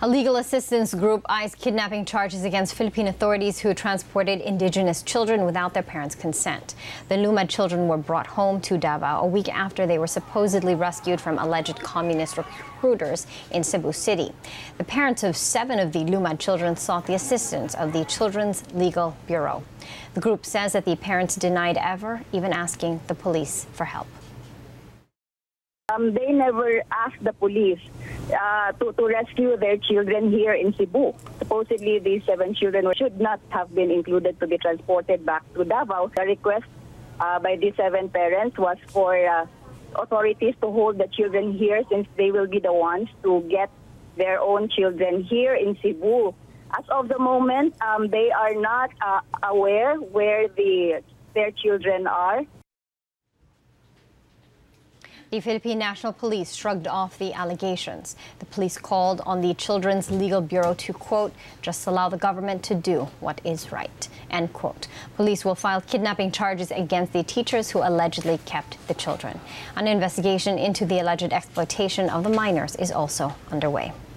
A legal assistance group eyes kidnapping charges against Philippine authorities who transported indigenous children without their parents' consent. The lumad children were brought home to Davao a week after they were supposedly rescued from alleged communist recruiters in Cebu City. The parents of 7 of the lumad children sought the assistance of the Children's Legal Bureau. The group says that the parents denied ever even asking the police for help. They never asked the police to rescue their children here in Cebu. Supposedly, these 7 children should not have been included to be transported back to Davao. The request by these 7 parents was for authorities to hold the children here, since they will be the ones to get their own children here in Cebu. As of the moment, they are not aware where their children are. The Philippine National Police shrugged off the allegations. The police called on the Children's Legal Bureau to, quote, just allow the government to do what is right, end quote. Police will file kidnapping charges against the teachers who allegedly kept the children. An investigation into the alleged exploitation of the minors is also underway.